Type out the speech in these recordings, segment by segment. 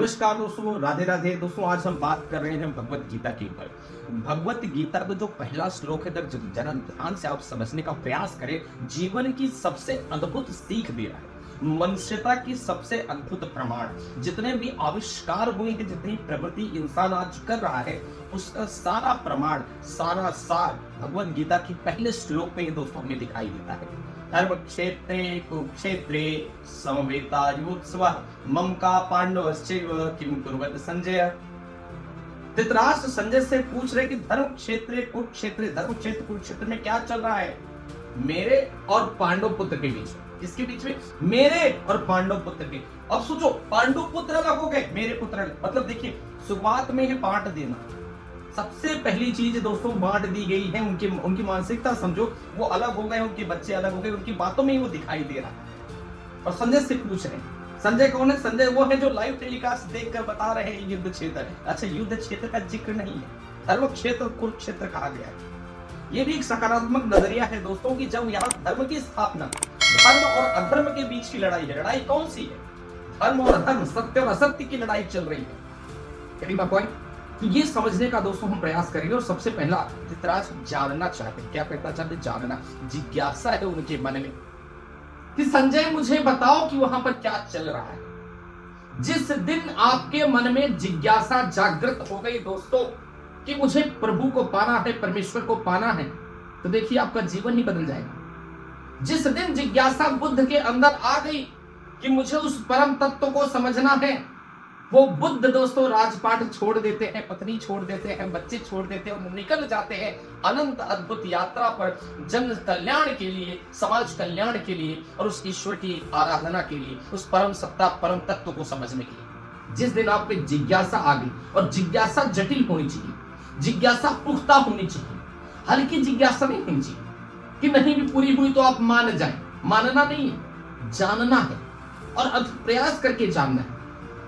नमस्कार दोस्तों, राधे राधे। दोस्तों आज हम बात कर रहे हैं भगवत गीता के ऊपर। भगवत गीता का जो पहला श्लोक है, अगर जरा ध्यान से आप समझने का प्रयास करें, जीवन की सबसे अद्भुत सीख दे रहा है, मनुष्यता की सबसे अद्भुत प्रमाण। जितने भी आविष्कार हुए हैं, जितनी प्रगति इंसान आज कर रहा है, उसका सारा प्रमाण, सारा सार भगवत गीता के पहले श्लोक में दोस्तों हमें दिखाई देता है। धर्मक्षेत्रे कुरुक्षेत्रे समवेतायुत्सवः मम का पांडवश्चैव किम कुर्वत संजय। धृतराष्ट्र संजय से पूछ रहे कि धर्म क्षेत्र कुरुक्षेत्र में क्या चल रहा है मेरे और पांडव पुत्र के बीच। किसके बीच में? मेरे और पांडव पुत्र के। अब सोचो, पांडव पुत्र अलग हो गए, मेरे पुत्र अलग। मतलब देखिए, शुरुआत में ही बांट देना, सबसे पहली चीज दोस्तों बांट दी गई है। उनकी मानसिकता समझो, वो अलग हो गए, उनके बच्चे अलग हो गए, उनकी बातों में ही वो दिखाई दे रहा है। और संजय से पूछ रहे हैं, संजय कौन है? संजय वो है जो लाइव टेलीकास्ट देखकर बता रहे हैं युद्ध क्षेत्र। अच्छा, युद्ध क्षेत्र का जिक्र नहीं है, धर्म क्षेत्र कुरुक्षेत्र कहा गया है। ये भी एक सकारात्मक नजरिया है दोस्तों कि जब यहाँ धर्म की स्थापना, धर्म और अधर्म के बीच की लड़ाई है। लड़ाई कौन सी है? धर्म और अधर्म, सत्य और असत्य की लड़ाई चल रही है। तो ये समझने का दोस्तों हम प्रयास करेंगे। और सबसे पहला, धृतराष्ट्र जानना चाहते, क्या कहना चाहते? जानना, जिज्ञासा है उनके मन में कि संजय मुझे बताओ कि वहां पर क्या चल रहा है। जिस दिन आपके मन में जिज्ञासा जागृत हो गई दोस्तों कि मुझे प्रभु को पाना है, परमेश्वर को पाना है, तो देखिए आपका जीवन ही बदल जाएगा। जिस दिन जिज्ञासा बुद्ध के अंदर आ गई कि मुझे उस परम तत्व को समझना है, वो बुद्ध दोस्तों राजपाट छोड़ देते हैं, पत्नी छोड़ देते हैं, बच्चे छोड़ देते हैं और निकल जाते हैं अनंत अद्भुत यात्रा पर, जन कल्याण के लिए, समाज कल्याण के लिए और उस ईश्वर की आराधना के लिए, उस परम सत्ता, परम तत्व को समझने के लिए। जिस दिन आप में जिज्ञासा आ गई, और जिज्ञासा जटिल होनी चाहिए, जिज्ञासा पुख्ता होनी चाहिए, हल्की जिज्ञासा नहीं होनी चाहिए कि नहीं भी पूरी हुई तो आप मान जाएं। मानना नहीं है, जानना है और प्रयास करके जानना है।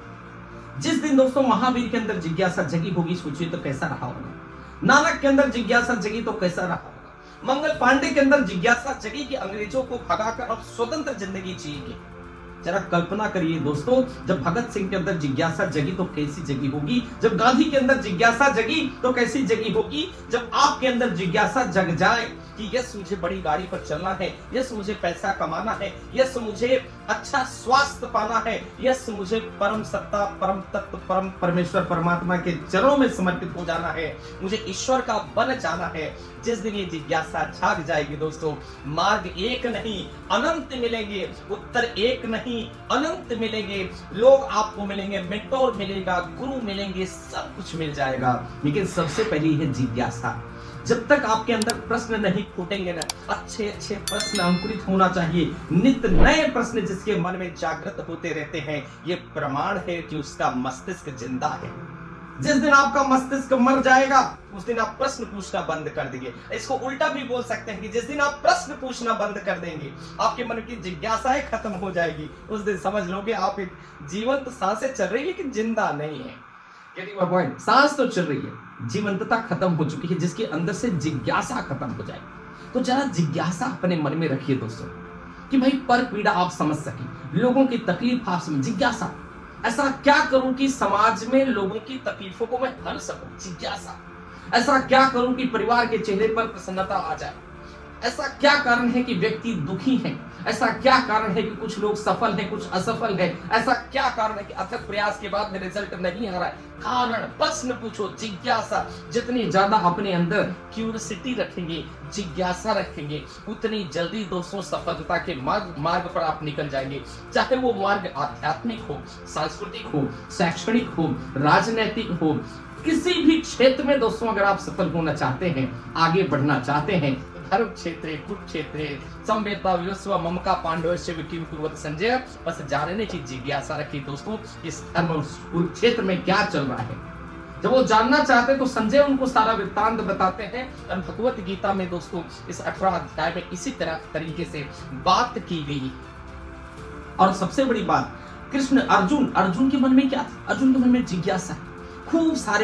जिस दिन दोस्तों महावीर के अंदर जिज्ञासा जगी होगी, सोचिए तो कैसा रहा होगा। नानक के अंदर जिज्ञासा जगी तो कैसा रहा होगा। मंगल पांडे के अंदर जिज्ञासा जगी कि अंग्रेजों को भगाकर अब स्वतंत्र जिंदगी जिएंगे। जरा कल्पना करिए दोस्तों, जब भगत सिंह के अंदर जिज्ञासा जगी तो कैसी जगी होगी, जब गांधी के अंदर जिज्ञासा जगी तो कैसी जगी होगी, जब आपके अंदर जिज्ञासा जग जाए कि यस मुझे बड़ी गाड़ी पर चलना है, यस मुझे पैसा कमाना है, यस मुझे अच्छा स्वास्थ्य पाना है, यस मुझे परम सत्ता, परम तत्व, परम परमेश्वर परमात्मा के चरणों में समर्पित हो जाना है, मुझे ईश्वर का बन जाना है। जिस दिन ये जिज्ञासा जाग जाएगी दोस्तों, मार्ग एक नहीं अनंत मिलेंगे, उत्तर एक नहीं अनंत मिलेंगे, लोग आपको मिलेंगे, मेंटोर मिलेगा, गुरु मिलेंगे, सब कुछ मिल जाएगा। लेकिन सबसे पहली है जिज्ञासा। जब तक आपके अंदर प्रश्न नहीं फूटेंगे ना, अच्छे अच्छे प्रश्न अंकुरित होना चाहिए, नित्य नए प्रश्न जिसके मन में जागृत होते रहते हैं, ये प्रमाण है कि उसका मस्तिष्क जिंदा है। जिस दिन आपका मस्तिष्क मर जाएगा, उस दिन आप प्रश्न पूछना बंद कर देंगे। इसको उल्टा भी बोल सकते हैं कि जिस दिन आप प्रश्न पूछना बंद कर देंगे, आपके मन की जिज्ञासाएं खत्म हो जाएगी। उस दिन समझ लोगे आप एक जीवंत सांसें चल रही है लेकिन जिंदा नहीं है। सांस तो चल रही है, जीवंतता खत्म हो चुकी है। जिसके अंदर से जिज्ञासा खत्म हो जाए, तो जरा जिज्ञासा अपने मन में रखिए दोस्तों कि भाई पर पीड़ा आप समझ सके, लोगों की तकलीफ आप समझ। जिज्ञासा, ऐसा क्या करूं कि समाज में लोगों की तकलीफों को मैं हल सकूं। जिज्ञासा, ऐसा क्या करूं कि परिवार के चेहरे पर प्रसन्नता आ जाए। ऐसा क्या कारण है कि व्यक्ति दुखी है, ऐसा क्या कारण है कि कुछ लोग सफल हैं, कुछ असफल है, ऐसा क्या कारण है कि अथक प्रयास के बाद में रिजल्ट नहीं आ रहा है। कारण, प्रश्न पूछो, जिज्ञासा। जितनी ज्यादा अपने अंदर क्यूरियोसिटी रखेंगे, जिज्ञासा रखेंगे, उतनी जल्दी दोस्तों सफलता के मार्ग पर आप निकल जाएंगे। चाहे वो मार्ग आध्यात्मिक हो, सांस्कृतिक हो, शैक्षणिक हो, राजनैतिक हो, किसी भी क्षेत्र में दोस्तों अगर आप सफल होना चाहते हैं, आगे बढ़ना चाहते हैं, धर्म क्षेत्रे कुरुक्षेत्रे समवेतायुत्सवः मम का पांडवश्चैव किम कुर्वत संजय। बस जानने की जिज्ञासा रखिए दोस्तों, इस धर्म कुरुक्षेत्र में क्या चल रहा है। जब वो जानना चाहते हैं तो संजय उनको सारा वृत्तांत बताते हैं। और भगवत गीता में दोस्तों इस 18 अध्याय में इसी तरीके से बात की गई। और सबसे बड़ी बात, कृष्ण अर्जुन के मन में क्या था? अर्जुन के मन में जिज्ञासा, खूब सारे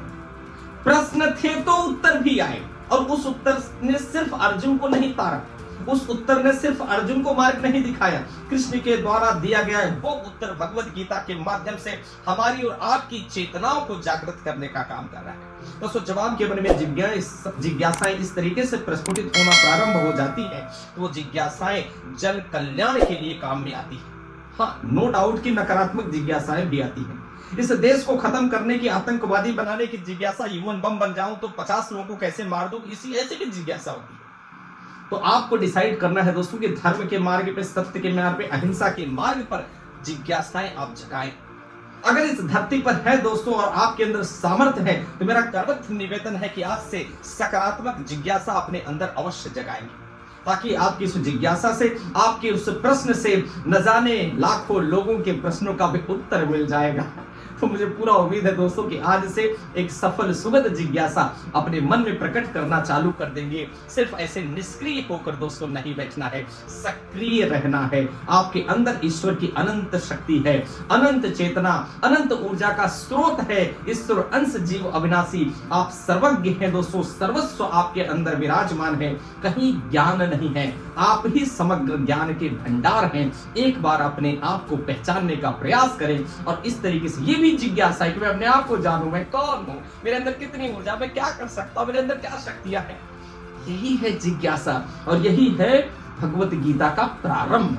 प्रश्न थे तो उत्तर भी आए, और उस उत्तर ने सिर्फ अर्जुन को नहीं तारा, उस उत्तर ने सिर्फ अर्जुन को मार्ग नहीं दिखाया, कृष्ण के द्वारा दिया गया है वो उत्तर भगवत गीता के माध्यम से हमारी और आपकी चेतनाओं को जागृत करने का काम कर रहा है। दोस्तों जब आपके मन में जिज्ञासाएं इस तरीके से प्रस्फुटित होना प्रारंभ हो जाती है तो वो जिज्ञासाएं जन कल्याण के लिए काम में आती है। हाँ, नो डाउट की नकारात्मक जिज्ञासाएं भी आती हैं। इस देश को खत्म करने की, आतंकवादी बनाने की जिज्ञासा, ह्यूमन बम बन जाऊं तो 50 लोगों को कैसे मार दूं, इसी ऐसी भी जिज्ञासा होती है। तो आपको डिसाइड करना है दोस्तों कि धर्म के मार्ग पे, सत्य के मार्ग पे, अहिंसा के मार्ग पर जिज्ञासाएं आप जगाएं। अगर इस धरती पर है दोस्तों और आपके अंदर सामर्थ्य है तो मेरा करबद्ध निवेदन है कि आज से सकारात्मक जिज्ञासा अपने अंदर अवश्य जगाएंगे, ताकि आपकी उस जिज्ञासा से, आपके उस प्रश्न से न जाने लाखों लोगों के प्रश्नों का भी उत्तर मिल जाएगा। तो मुझे पूरा उम्मीद है दोस्तों कि आज से एक सफल सुगध जिज्ञासा अपने मन में प्रकट करना चालू कर देंगे। सिर्फ ऐसे निष्क्रिय होकर दोस्तों नहीं बैठना है, सक्रिय रहना है। आपके अंदर ईश्वर की अनंत शक्ति है, अनंत चेतना, अनंत ऊर्जा का स्रोत है। ईश्वर अंश जीव अविनाशी, आप सर्वज्ञ हैं दोस्तों, सर्वस्व आपके अंदर विराजमान है, कहीं ज्ञान नहीं है, आप ही समग्र ज्ञान के भंडार हैं। एक बार अपने आप को पहचानने का प्रयास करें और इस तरीके से ये भी जिज्ञासा है कि मैं अपने आप को जानूं, मैं कौन हूं, मेरे अंदर कितनी ऊर्जा, मैं क्या कर सकता हूं, मेरे अंदर क्या शक्तियां हैं। यही है जिज्ञासा और यही है भगवत गीता का प्रारंभ।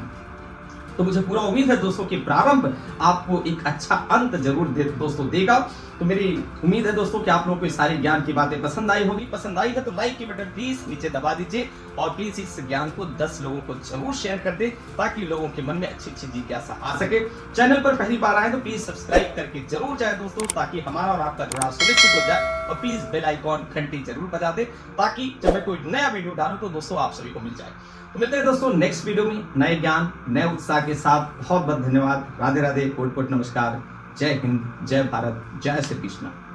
तो मुझे पूरा उम्मीद है दोस्तों कि प्रारंभ आपको एक अच्छा अंत जरूर दोस्तों देगा। तो मेरी उम्मीद है दोस्तों कि आप लोगों को इस सारी ज्ञान की बातें पसंद आई होगी। पसंद आई है तो लाइक की बटन प्लीज नीचे दबा दीजिए और प्लीज इस ज्ञान को 10 लोगों को जरूर शेयर कर दे, ताकि लोगों के मन में अच्छी अच्छी जिज्ञासा आ सके। चैनल पर पहली बार आए तो प्लीज सब्सक्राइब करके जरूर जाए दोस्तों, ताकि हमारा और आपका जुड़ाव सुनिश्चित हो जाए। और प्लीज बेल आइकॉन घंटी जरूर बजा दे, ताकि जब मैं कोई नया वीडियो डालूं तो दोस्तों आप सभी को मिल जाए। तो मिलते हैं दोस्तों नेक्स्ट वीडियो में नए ज्ञान, नए उत्साह के साथ। बहुत बहुत धन्यवाद। राधे राधे, कोट कोट नमस्कार। जय हिंद, जय भारत, जय श्री कृष्ण।